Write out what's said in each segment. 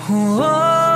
हो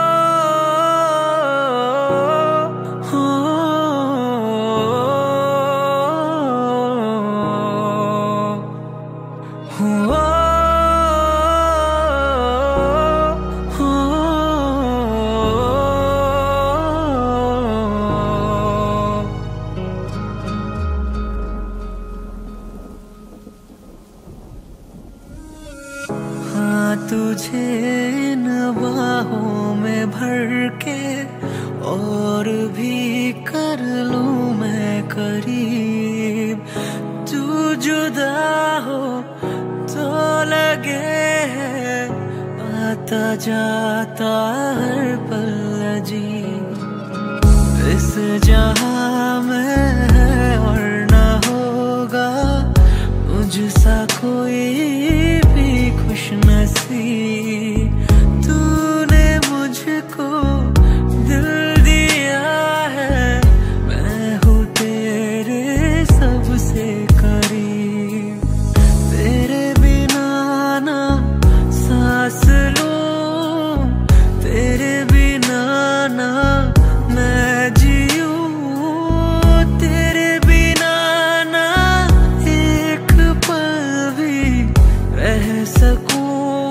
तुझे इन बाहों में भर के और भी कर लूं मैं करीब। तू जुदा हो तो लगे है आता जाता हर पल अजीब। इस जहां में है और ना होगा मुझसा कोई खुश नसीब। तूने मुझको दिल दिया है, मैं हूँ तेरे सबसे करीब। तेरे बिना ना सांस लूं, तेरे बिना ना मैं जीऊं, तेरे बिना ना एक पल भी रह सकूं।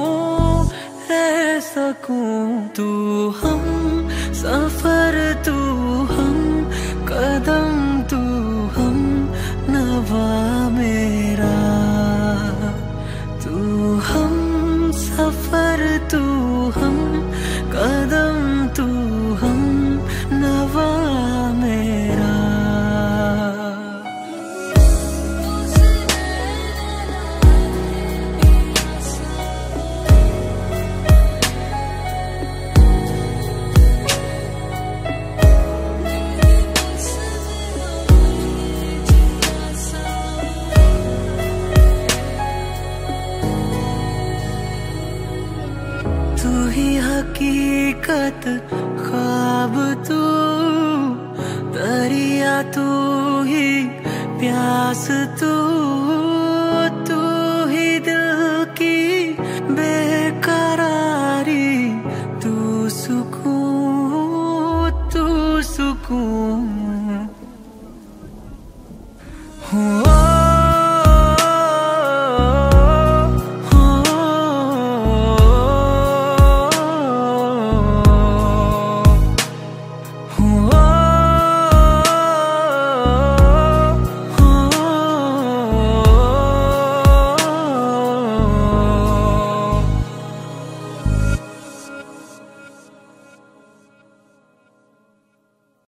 तू हम सफर, तू हम कदम, तू हम नवा मेरा। तू हम सफर, तू हम कदम, तू हम नवा मेरा। तू ही हकीकत, ख्वाब तू, दरिया तू ही प्यास तू।